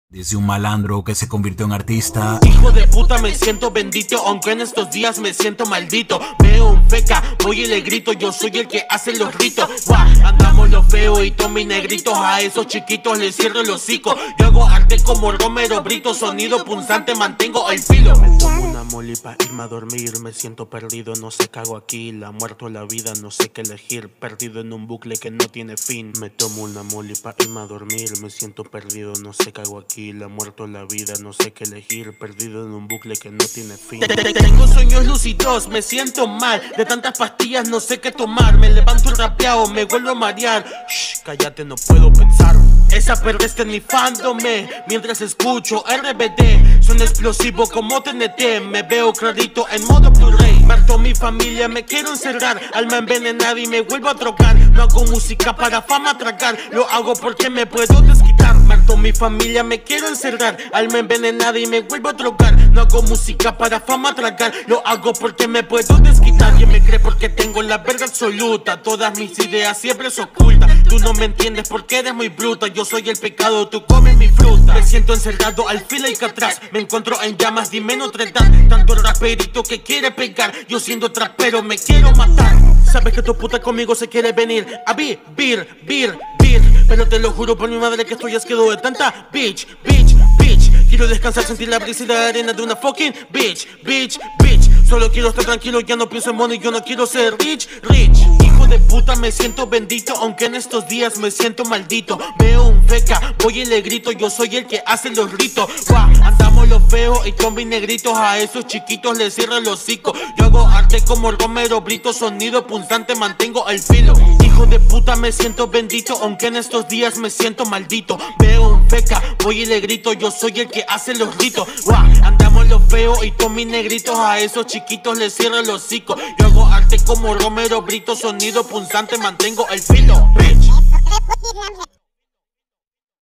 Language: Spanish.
Desde un malandro que se convirtió en artista. Hijo de puta, me siento bendito, aunque en estos días me siento maldito. Veo un feca, voy y le grito, yo soy el que hace los ritos. Andamos lo feo y tomo mis negritos, a esos chiquitos les cierro el hocico. Yo hago arte como Romero Brito, sonido punzante, mantengo el filo. Me tomo una moli pa' irme a dormir, me siento perdido, no sé qué hago aquí. La muerte o la vida, no sé qué elegir, perdido en un bucle que no tiene fin. Me tomo una moli pa' irme a dormir, me siento perdido, no sé qué hago aquí. La muerte o la vida, no sé qué elegir, perdido en un bucle que no tiene fin. Tengo sueños lúcidos, me siento mal, de tantas pastillas no sé qué tomar. Me levanto rapeado, me vuelvo a marear. Shh, cállate, no puedo pensar. Esa perra está enifándome mientras escucho RBD. Son explosivo como TNT, me veo clarito en modo Blu-ray. Marto mi familia, me quiero encerrar, alma envenenada y me vuelvo a trocar. No hago música para fama tragar, lo hago porque me puedo desquitar. Marto mi familia, me quiero encerrar, alma envenenada y me vuelvo a trocar. No hago música para fama tragar, lo hago porque me puedo desquitar. Quien me cree porque tengo la verga absoluta, todas mis ideas siempre se ocultan. Tú no me entiendes porque eres muy bruta, yo soy el pecado, tú comes mi fruta. Me siento encerrado al filo y que atrás, me encuentro en llamas, dime no tratar. Tanto el raperito que quiere pegar, yo siendo trapero me quiero matar. Sabes que tu puta conmigo se quiere venir a vivir, pero te lo juro por mi madre que estoy asqueado de tanta bitch. Quiero descansar, sentir la brisa y la arena de una fucking bitch. Solo quiero estar tranquilo, ya no pienso en money, yo no quiero ser rich. Hijo de puta, me siento bendito, aunque en estos días me siento maldito. Veo un feca, voy y le grito, yo soy el que hace los ritos. Andamos lo feo y con mis negritos, a esos chiquitos les cierro el hocico. Yo hago arte como Romero Brito, sonido punzante, mantengo el filo. Hijo de puta, me siento bendito, aunque en estos días me siento maldito. Veo un feca, voy y le grito, yo soy el que hace los ritos. Andamos lo feo y con mis negritos, a esos chiquitos les cierro el hocico. Yo hago arte como Romero Brito, sonido punzante, mantengo el filo, bitch.